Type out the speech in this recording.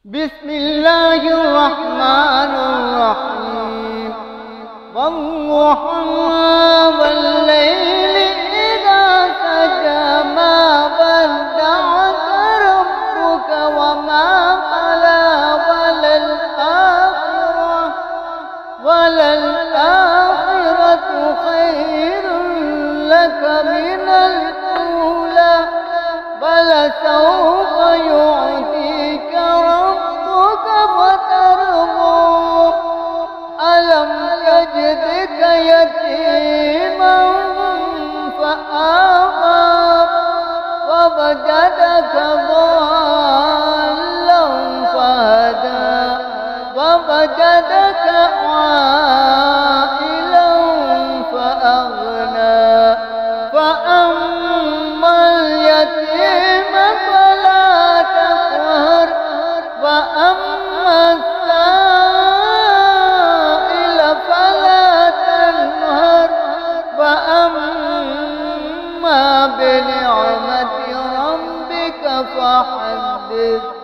بسم الله الرحمن الرحيم والضحى والليل إذا سجى ما ودعك ربك وما قلى وللآخرة خير لك من الأولى ولسوف يعطيك ربك فترضى ألم يجدك يتيما فآوى ووجدك ضالا فهدى ووجدك عائلا فأغنى فأما اليتيم فلا تقهر وأما السائل فلا تنهر وأما بنعمة ربك فحدث.